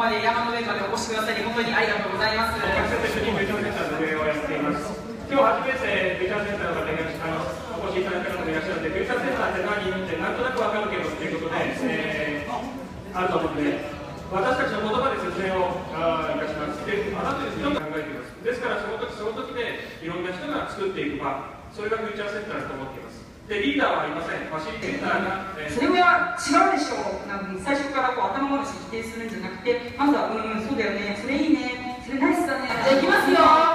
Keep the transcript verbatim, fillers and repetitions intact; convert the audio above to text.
まで山の上までお越しくださり本当にありがとうございます。 学生と一緒にベチャーセンターの運営をやっています。今日初めてベチャーセンターの方があのお越しいただいた方もいらっしゃるので、ベチャーセンターって何ってなんとなく分かるけどということで、えー、あると思うので、私たちの言葉で説明をあいたします。で、あなたですよと考えています。ですからその時その時でいろんな人が作っていく場、それがフューチャーセンターだと思っています。で、リーダーはありません。ファシリテーターが、えー、 それは違うでしょう。なんか最初からこう頭ごなしに否定するんじゃなくて、まずは、うん、そうだよね、それいいね、それナイスだね。じゃあいきますよ。